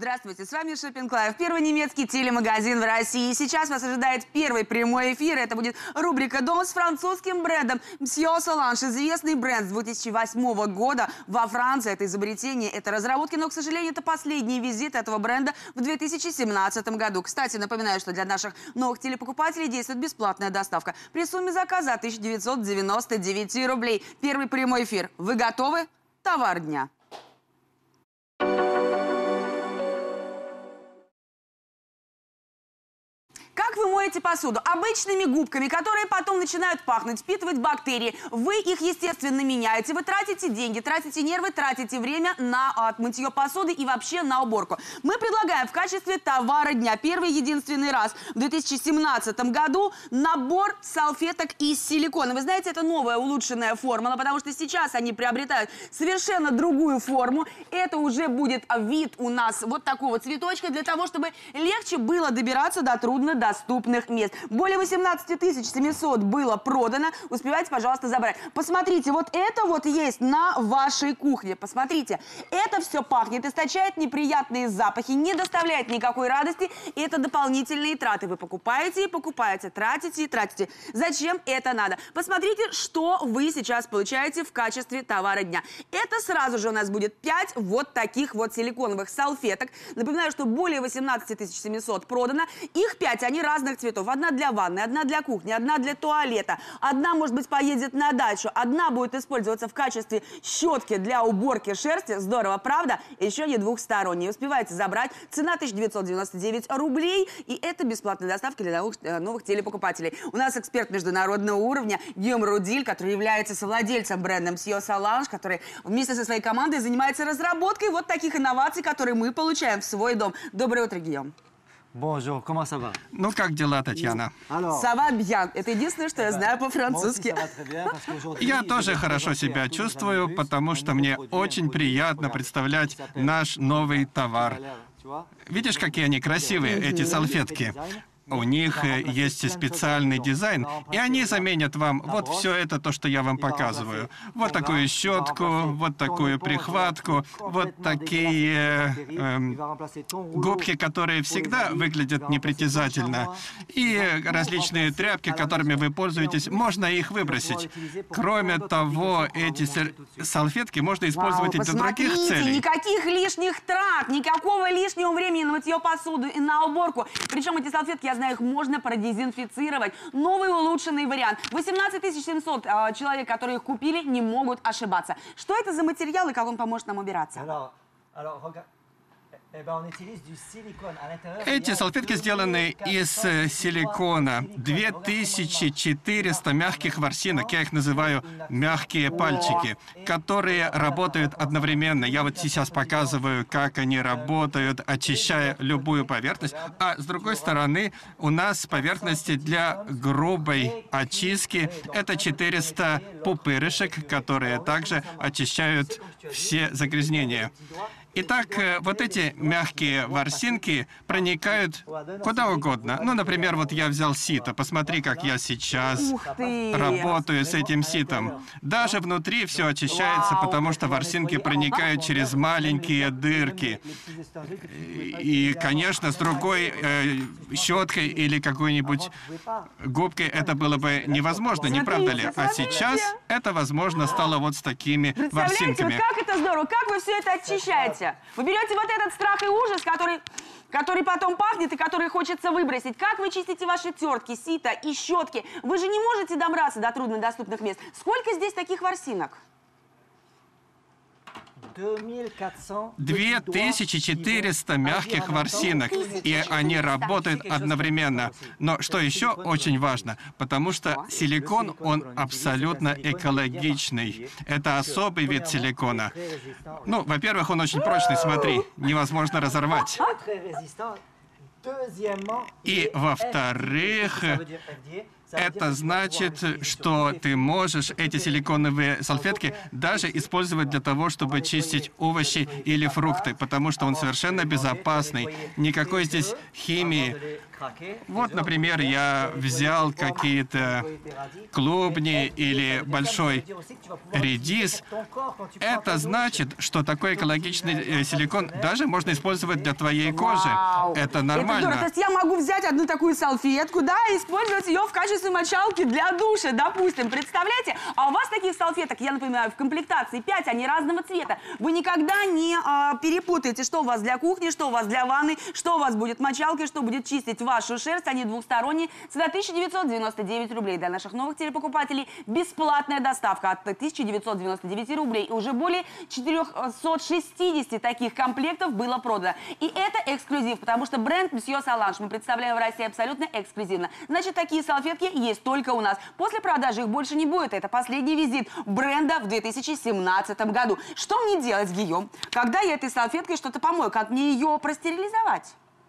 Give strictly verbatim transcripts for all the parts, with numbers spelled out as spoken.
Здравствуйте, с вами Shopping Live, первый немецкий телемагазин в России. Сейчас вас ожидает первый прямой эфир. Это будет рубрика «Дом» с французским брендом Monsieur Solange. Известный бренд с две тысячи восьмого года во Франции. Это изобретение, это разработки, но, к сожалению, это последний визит этого бренда в две тысячи семнадцатом году. Кстати, напоминаю, что для наших новых телепокупателей действует бесплатная доставка при сумме заказа тысяча девятьсот девяносто девять рублей. Первый прямой эфир. Вы готовы? Товар дня. Как вы моете посуду? Обычными губками, которые потом начинают пахнуть, впитывать бактерии. Вы их, естественно, меняете. Вы тратите деньги, тратите нервы, тратите время на мытье посуды и вообще на уборку. Мы предлагаем в качестве товара дня первый единственный раз в две тысячи семнадцатом году набор салфеток из силикона. Вы знаете, это новая улучшенная формула, потому что сейчас они приобретают совершенно другую форму. Это уже будет вид у нас вот такого цветочка, для того, чтобы легче было добираться до труднодоступных доступных мест. Более восемнадцати тысяч семисот было продано. Успевайте, пожалуйста, забрать. Посмотрите, вот это вот есть на вашей кухне. Посмотрите, это все пахнет, источает неприятные запахи, не доставляет никакой радости. И это дополнительные траты. Вы покупаете и покупаете, тратите и тратите. Зачем это надо? Посмотрите, что вы сейчас получаете в качестве товара дня. Это сразу же у нас будет пять вот таких вот силиконовых салфеток. Напоминаю, что более восемнадцати тысяч семисот продано. Их пять, они разных цветов. Одна для ванны, одна для кухни, одна для туалета. Одна, может быть, поедет на дачу. Одна будет использоваться в качестве щетки для уборки шерсти. Здорово, правда? Еще не двухсторонние. Успеваете забрать. Цена тысяча девятьсот девяносто девять рублей. И это бесплатная доставка для новых, новых телепокупателей. У нас эксперт международного уровня Гийом Рудиль, который является совладельцем бренда Monsieur Solange, который вместе со своей командой занимается разработкой вот таких инноваций, которые мы получаем в свой дом. Доброе утро, Гийом. Bonjour, comment ça va? Ну, как дела, Татьяна? Ça va bien. Это единственное, что я знаю по-французски. Я тоже хорошо себя чувствую, потому что мне очень приятно представлять наш новый товар. Видишь, какие они красивые, эти салфетки? У них есть специальный дизайн, и они заменят вам вот все это, то, что я вам показываю. Вот такую щетку, вот такую прихватку, вот такие э, губки, которые всегда выглядят непритязательно, и различные тряпки, которыми вы пользуетесь, можно их выбросить. Кроме того, эти салфетки можно использовать и для других целей. Никаких лишних трат, никакого лишнего времени на мытье посуды и на уборку. Причем эти салфетки, я знаю, их можно продезинфицировать. Новый улучшенный вариант. восемнадцать тысяч семьсот э, человек, которые их купили, не могут ошибаться. Что это за материал и как он поможет нам убираться? Эти салфетки сделаны из силикона. две тысячи четыреста мягких ворсинок, я их называю мягкие пальчики, которые работают одновременно. Я вот сейчас показываю, как они работают, очищая любую поверхность. А с другой стороны, у нас поверхности для грубой очистки. Это четыреста пупырышек, которые также очищают все загрязнения. Итак, вот эти мягкие ворсинки проникают куда угодно. Ну, например, вот я взял сито. Посмотри, как я сейчас работаю с этим ситом. Даже внутри все очищается, потому что ворсинки проникают через маленькие дырки. И, конечно, с другой э, щеткой или какой-нибудь губкой это было бы невозможно, не правда ли? А сейчас это возможно стало вот с такими ворсинками. Представляете, как это здорово, как вы все это очищаете? Вы берете вот этот страх и ужас, который, который потом пахнет и который хочется выбросить. Как вы чистите ваши тертки, сито и щетки? Вы же не можете добраться до труднодоступных мест. Сколько здесь таких ворсинок? две тысячи четыреста мягких ворсинок, и они работают одновременно. Но что еще очень важно, потому что силикон, он абсолютно экологичный. Это особый вид силикона. Ну, во-первых, он очень прочный, смотри, невозможно разорвать. И, во-вторых, это значит, что ты можешь эти силиконовые салфетки даже использовать для того, чтобы чистить овощи или фрукты, потому что он совершенно безопасный. Никакой здесь химии. Вот, например, я взял какие-то клубни или большой редис. Это значит, что такой экологичный силикон даже можно использовать для твоей кожи. Вау. Это Это нормально. здорово. То есть я могу взять одну такую салфетку, да, и использовать ее в качестве мочалки для душа, допустим. Представляете? А у вас таких салфеток, я напоминаю, в комплектации пять, они разного цвета. Вы никогда не а, перепутаете, что у вас для кухни, что у вас для ванны, что у вас будет мочалкой, что будет чистить вашу шерсть. Они двухсторонние. Цена тысяча девятьсот девяносто девять рублей. Для наших новых телепокупателей бесплатная доставка от тысячи девятисот девяноста девяти рублей. И уже более четырёхсот шестидесяти таких комплектов было продано. И это эксклюзив, потому что бренд Monsieur Solange мы представляем в России абсолютно эксклюзивно. Значит, такие салфетки есть только у нас. После продажи их больше не будет. Это последний визит бренда в две тысячи семнадцатом году. Что мне делать, Гийом, когда я этой салфеткой что-то помою? Как мне ее простерилизовать?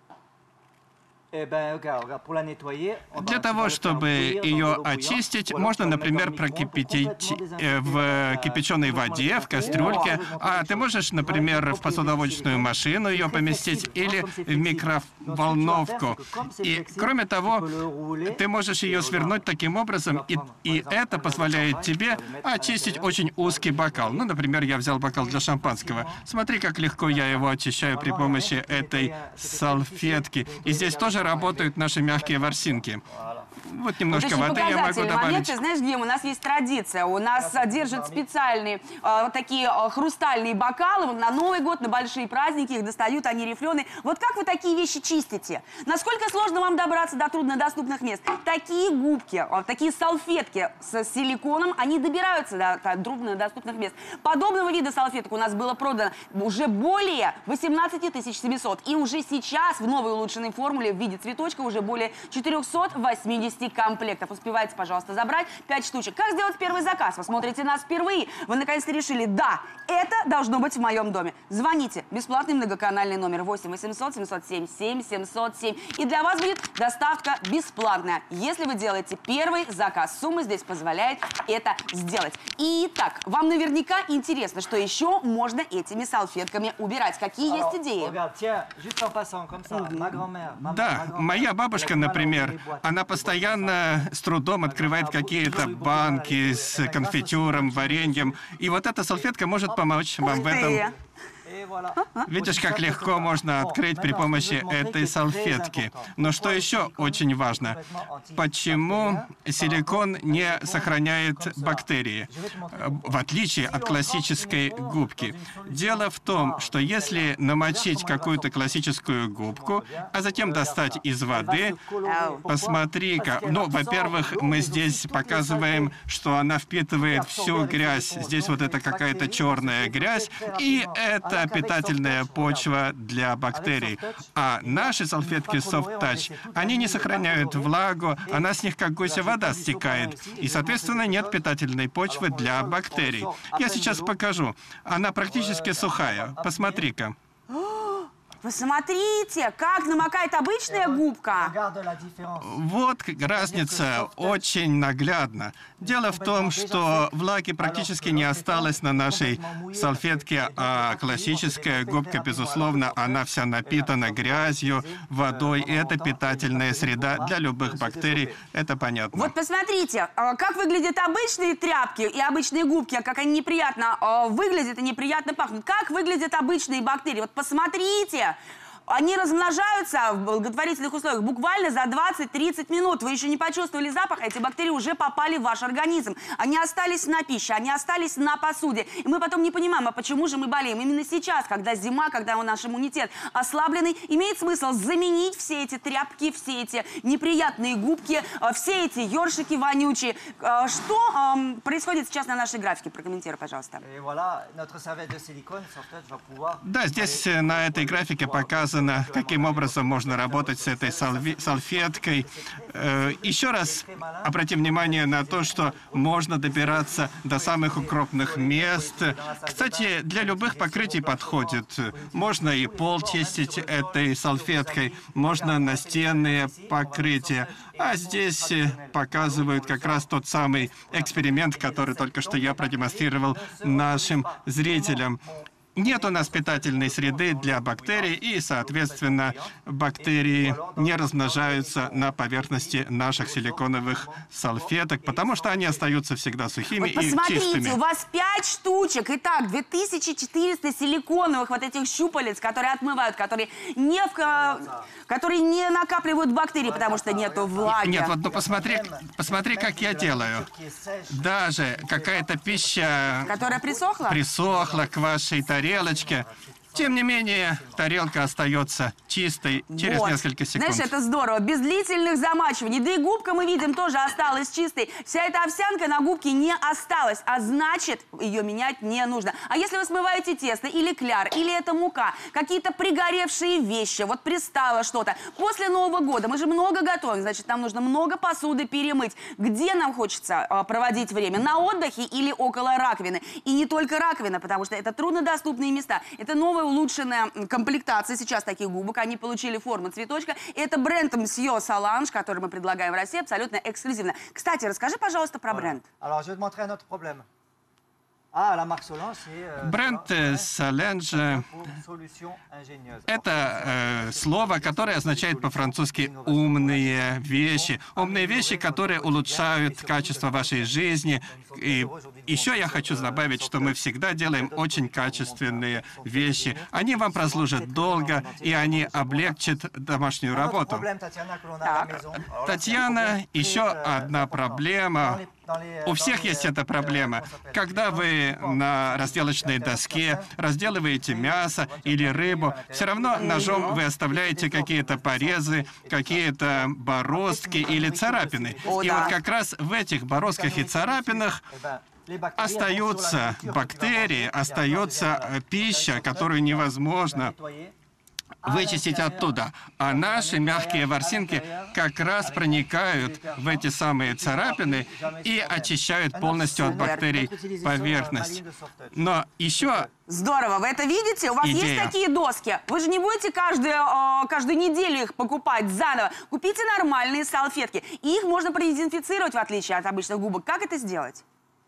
Для того, чтобы ее очистить, можно, например, прокипятить э, в кипяченой воде, в кастрюльке. А ты можешь, например, в посудомоечную машину ее поместить или в микроволновку. И, кроме того, ты можешь ее свернуть таким образом, и, и это позволяет тебе очистить очень узкий бокал. Ну, например, я взял бокал для шампанского. Смотри, как легко я его очищаю при помощи этой салфетки. И здесь тоже работают наши мягкие ворсинки. Вот немножко вот воды я могу показательный добавить. момент. Ты знаешь, Гийом, у нас есть традиция. У нас а, держат специальные а, вот такие а, хрустальные бокалы. Вот на Новый год, на большие праздники их достают, они рифленые. Вот как вы такие вещи чистите? Насколько сложно вам добраться до труднодоступных мест? Такие губки, а, такие салфетки с силиконом, они добираются до, до труднодоступных мест. Подобного вида салфеток у нас было продано уже более восемнадцати тысяч семисот. И уже сейчас в новой улучшенной формуле в виде цветочка уже более четырёхсот восьмидесяти комплектов. Успевайте, пожалуйста, забрать пять штучек. Как сделать первый заказ? Вы смотрите нас впервые. Вы наконец-то решили, да, это должно быть в моем доме. Звоните. Бесплатный многоканальный номер восемь восемьсот семьсот семь семь семьсот семь. И для вас будет доставка бесплатная, если вы делаете первый заказ. Сумма здесь позволяет это сделать. Итак, вам наверняка интересно, что еще можно этими салфетками убирать. Какие есть идеи? Да, моя бабушка, например, она постоянно с трудом открывает какие-то банки с конфитюром, вареньем. И вот эта салфетка может помочь вам в этом. Видишь, как легко можно открыть при помощи этой салфетки. Но что еще очень важно? Почему силикон не сохраняет бактерии, в отличие от классической губки? Дело в том, что если намочить какую-то классическую губку, а затем достать из воды, посмотри-ка. Ну, во-первых, мы здесь показываем, что она впитывает всю грязь. Здесь вот это какая-то черная грязь, и это питательная почва для бактерий. А наши салфетки Soft Touch, они не сохраняют влагу, она с них как гуся вода стекает. И, соответственно, нет питательной почвы для бактерий. Я сейчас покажу. Она практически сухая. Посмотри-ка. Посмотрите, как намокает обычная губка. Вот разница очень наглядна. Дело в том, что влаги практически не осталось на нашей салфетке, а классическая губка, безусловно, она вся напитана грязью, водой, и это питательная среда для любых бактерий, это понятно. Вот посмотрите, как выглядят обычные тряпки и обычные губки, как они неприятно выглядят и неприятно пахнут. Как выглядят обычные бактерии? Вот посмотрите. Они размножаются в благотворительных условиях буквально за двадцать-тридцать минут. Вы еще не почувствовали запах, эти бактерии уже попали в ваш организм. Они остались на пище, они остались на посуде. И мы потом не понимаем, а почему же мы болеем? Именно сейчас, когда зима, когда наш иммунитет ослабленный, имеет смысл заменить все эти тряпки, все эти неприятные губки, все эти ёршики вонючие. Что эм, происходит сейчас на нашей графике? Прокомментируй, пожалуйста. Да, здесь на этой графике показано, каким образом можно работать с этой салфеткой. Еще раз обратим внимание на то, что можно добираться до самых укромных мест. Кстати, для любых покрытий подходит. Можно и пол чистить этой салфеткой, можно настенные покрытия. А здесь показывают как раз тот самый эксперимент, который только что я продемонстрировал нашим зрителям. нет у нас питательной среды для бактерий, и, соответственно, бактерии не размножаются на поверхности наших силиконовых салфеток, потому что они остаются всегда сухими Вот и посмотрите, чистыми. у вас пять штучек. Итак, две тысячи четыреста силиконовых вот этих щупалец, которые отмывают, которые не, в, которые не накапливают бактерии, потому что нету влаги. Нет, вот ну посмотри, посмотри, как я делаю. Даже какая-то пища Которая присохла? присохла к вашей тарелочке. Тем не менее, тарелка остается чистой через Вот. несколько секунд. Знаешь, это здорово. Без длительных замачиваний. Да и губка, мы видим, тоже осталась чистой. Вся эта овсянка на губке не осталась, а значит, ее менять не нужно. А если вы смываете тесто или кляр, или это мука, какие-то пригоревшие вещи, вот пристало что-то. После Нового года мы же много готовим, значит, нам нужно много посуды перемыть. Где нам хочется э, проводить время? На отдыхе или около раковины? И не только раковина, потому что это труднодоступные места. Это новая улучшенная комплектация сейчас таких губок. Они получили форму цветочка. Это бренд Monsieur Solange, который мы предлагаем в России, абсолютно эксклюзивно. Кстати, расскажи, пожалуйста, про бренд. Бренд Solange — это э, слово, которое означает по-французски «умные вещи». Умные вещи, которые улучшают качество вашей жизни. И еще я хочу добавить, что мы всегда делаем очень качественные вещи. Они вам прослужат долго, и они облегчат домашнюю работу. Так. Татьяна, еще одна проблема. У всех есть эта проблема. Когда вы на разделочной доске разделываете мясо или рыбу, все равно ножом вы оставляете какие-то порезы, какие-то бороздки или царапины. О, И да. вот как раз в этих бороздках и царапинах остаются бактерии, остается э, пища, которую невозможно вычистить оттуда. А наши мягкие ворсинки как раз проникают в эти самые царапины и очищают полностью от бактерий поверхность. Но еще... Здорово, вы это видите? У вас Идея. есть такие доски. Вы же не будете каждую, э, каждую неделю их покупать заново. Купите нормальные салфетки. И их можно продезинфицировать, в отличие от обычных губок. Как это сделать?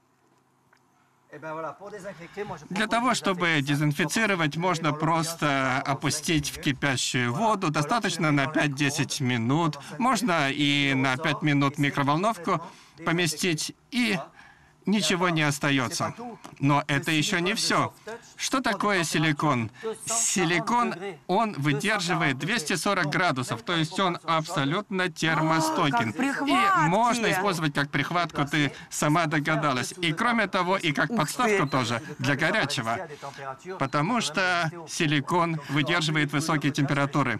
Для того, чтобы дезинфицировать, можно просто опустить в кипящую воду. Достаточно на пять-десять минут. Можно и на пять минут в микроволновку поместить, и ничего не остается. Но это еще не все. Что такое силикон? Силикон, он выдерживает двести сорок градусов, то есть он абсолютно термостойкий. прихватки. И можно использовать как прихватку, ты сама догадалась. И кроме того, и как подставку тоже для горячего. Потому что силикон выдерживает высокие температуры.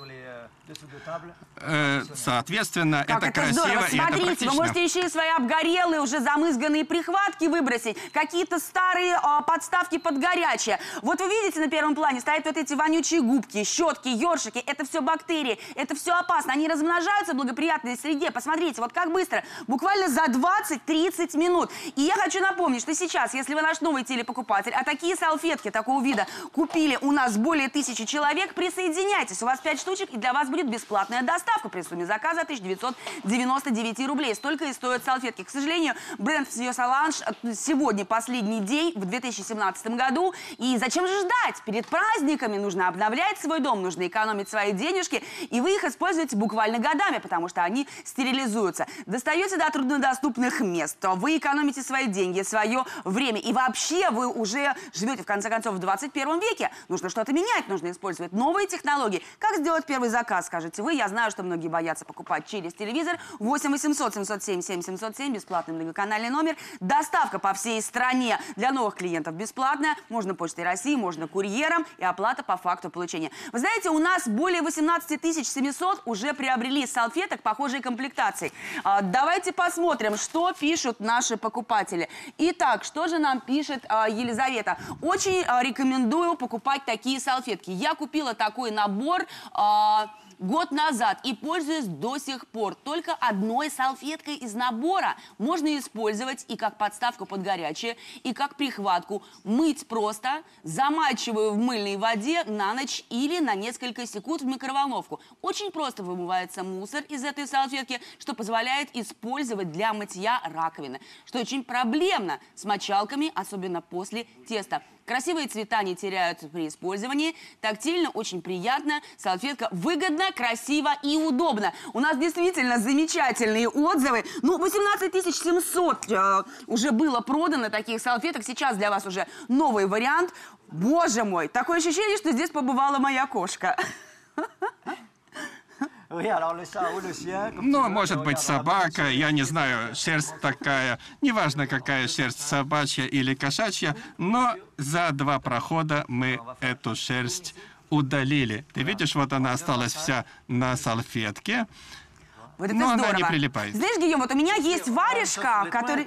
Э, соответственно, Как это, это красиво здорово. и это Смотрите, практично. вы можете еще и свои обгорелые, уже замызганные прихватки выбросить, какие-то старые а, подставки под горячее. Вот вы видите, на первом плане стоят вот эти вонючие губки, щетки, ёршики. Это все бактерии, это все опасно. Они размножаются в благоприятной среде. Посмотрите, вот как быстро. Буквально за двадцать-тридцать минут. И я хочу напомнить, что сейчас, если вы наш новый телепокупатель, а такие салфетки такого вида купили у нас более тысячи человек, присоединяйтесь. У вас пять штучек, и для вас будет бесплатная доставка при сумме заказа тысяча девятьсот девяносто девять рублей. Столько и стоят салфетки. К сожалению, бренд Monsieur Solange сегодня последний день в две тысячи семнадцатом году. И зачем же ждать? Перед праздниками нужно обновлять свой дом, нужно экономить свои денежки. И вы их используете буквально годами, потому что они стерилизуются. Достаете до труднодоступных мест. Вы экономите свои деньги, свое время. И вообще вы уже живете, в конце концов, в двадцать первом веке. Нужно что-то менять, нужно использовать новые технологии. Как сделать первый заказ, скажете вы? Я знаю, что многие боятся покупать через телевизор. восемь восемьсот семьсот семь семь семьсот семь, бесплатный многоканальный номер. Доставка по всей стране для новых клиентов бесплатная. Можно Почтой России, можно курьером. И оплата по факту получения. Вы знаете, у нас более восемнадцати тысяч семисот уже приобрели салфеток похожей комплектации. А, давайте посмотрим, что пишут наши покупатели. Итак, что же нам пишет а, Елизавета? Очень а, рекомендую покупать такие салфетки. Я купила такой набор... А, год назад и пользуюсь до сих пор. Только одной салфеткой из набора можно использовать и как подставку под горячее, и как прихватку. Мыть просто, замачиваю в мыльной воде на ночь или на несколько секунд в микроволновку. Очень просто вымывается мусор из этой салфетки, что позволяет использовать для мытья раковины, что очень проблемно с мочалками, особенно после теста. Красивые цвета не теряются при использовании. Тактильно, очень приятно. Салфетка выгодна, красиво и удобно. У нас действительно замечательные отзывы. Ну, восемнадцать тысяч семьсот э, уже было продано таких салфеток. Сейчас для вас уже новый вариант. Боже мой, такое ощущение, что здесь побывала моя кошка. Ну, может быть, собака, я не знаю, шерсть такая, неважно, какая шерсть, собачья или кошачья, но за два прохода мы эту шерсть удалили. Ты видишь, вот она осталась вся на салфетке, Вот это но здорово. она не прилипает. Знаешь, Гийом, вот у меня есть варежка, который...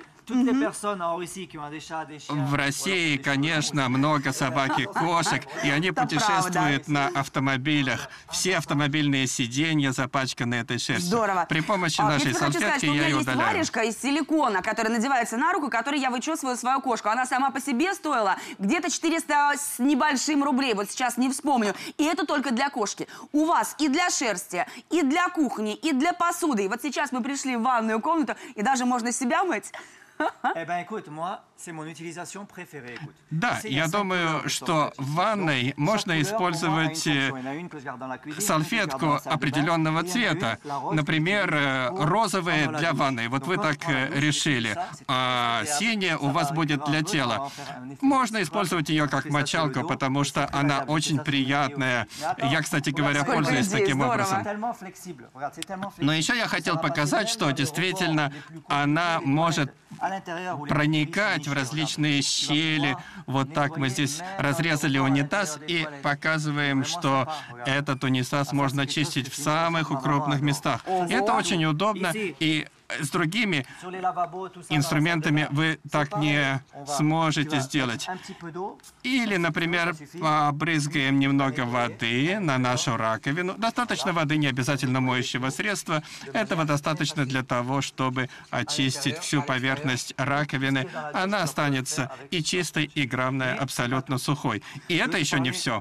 В России, конечно, много собак и кошек, и они Это путешествуют правда. на автомобилях. Все автомобильные сиденья запачканы этой шерстью. Здорово. При помощи А, нашей я тебе хочу сказать, салфетки что у я меня ее есть удаляю. варежка из силикона, которая надевается на руку, которой я вычесываю свою кошку. Она сама по себе стоила где-то четыреста с небольшим рублей, вот сейчас не вспомню. И это только для кошки. У вас и для шерсти, и для кухни, и для посуды. И вот сейчас мы пришли в ванную комнату, и даже можно себя мыть. Да, я думаю, что в ванной можно использовать э, салфетку определенного цвета. Например, э, розовые для ванной. Вот вы так э, решили. А синяя у вас будет для тела. Можно использовать ее как мочалку, потому что она очень приятная. Я, кстати говоря, Сколько пользуюсь идей, таким здорово. образом. Но еще я хотел показать, что действительно она может проникать в различные щели. Вот так мы здесь разрезали унитаз и показываем, что этот унитаз можно чистить в самых укромных местах. Это очень удобно, и с другими инструментами вы так не сможете сделать. Или, например, побрызгаем немного воды на нашу раковину. Достаточно воды, не обязательно моющего средства. Этого достаточно для того, чтобы очистить всю поверхность раковины. Она останется и чистой, и, главное, абсолютно сухой. И это еще не все.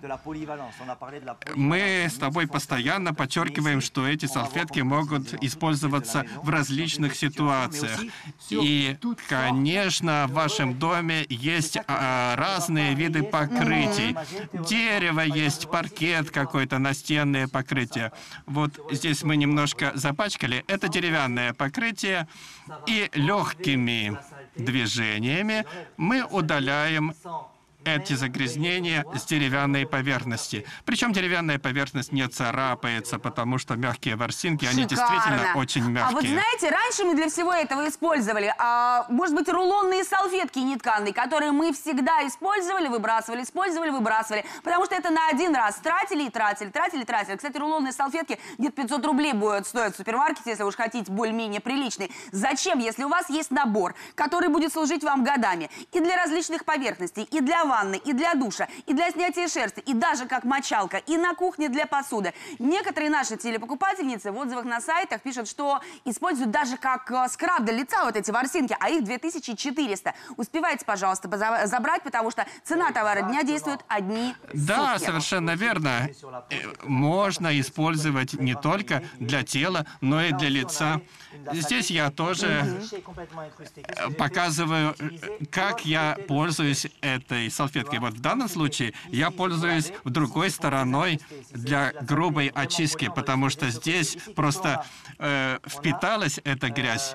Мы с тобой постоянно подчеркиваем, что эти салфетки могут использоваться в различных ситуациях. И, конечно, в вашем доме есть а, разные виды покрытий. Дерево есть, паркет какой-то, настенные покрытия. Вот здесь мы немножко запачкали. Это деревянное покрытие. И легкими движениями мы удаляем эти загрязнения с деревянной поверхности. Причем деревянная поверхность не царапается, потому что мягкие ворсинки, они действительно очень мягкие. А вот знаете, раньше мы для всего этого использовали, а, может быть, рулонные салфетки нетканые, которые мы всегда использовали, выбрасывали, использовали, выбрасывали, потому что это на один раз тратили и тратили, тратили и тратили. Кстати, рулонные салфетки где-то пятьсот рублей будут стоить в супермаркете, если вы уж хотите более-менее приличный. Зачем, если у вас есть набор, который будет служить вам годами и для различных поверхностей, и для ванны, и для душа, и для снятия шерсти, и даже как мочалка, и на кухне для посуды. Некоторые наши телепокупательницы в отзывах на сайтах пишут, что используют даже как э, скраб для лица вот эти ворсинки, а их две тысячи четыреста. Успевайте, пожалуйста, забрать, потому что цена товара дня действует одни Да, сутки. совершенно верно. Э, Можно использовать не только для тела, но и для лица. Здесь я тоже э, показываю, э, как я пользуюсь этой салфеткой. Вот в данном случае я пользуюсь другой стороной для грубой очистки, потому что здесь просто э, впиталась эта грязь.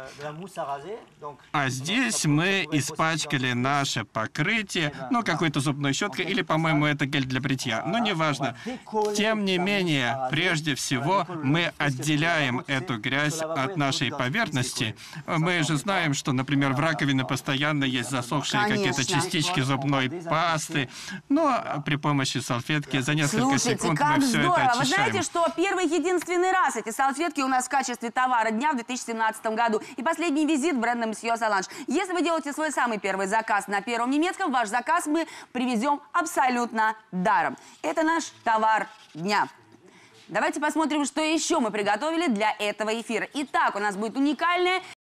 А здесь мы испачкали наше покрытие, ну, какой-то зубной щеткой, или, по-моему, это гель для бритья. Но неважно. Тем не менее, прежде всего, мы отделяем эту грязь от нашей поверхности. Мы же знаем, что, например, в раковине постоянно есть засохшие какие-то частички зубной пасты. Но при помощи салфетки за несколько Слушайте, секунд как мы все здорово! это Вы очищаем. знаете, что первый единственный раз эти салфетки у нас в качестве товара дня в две тысячи семнадцатом году. И последний визит бренда Monsieur Solange. Если вы делаете свой самый первый заказ на Первом немецком, ваш заказ мы привезем абсолютно даром. Это наш товар дня. Давайте посмотрим, что еще мы приготовили для этого эфира. Итак, у нас будет уникальная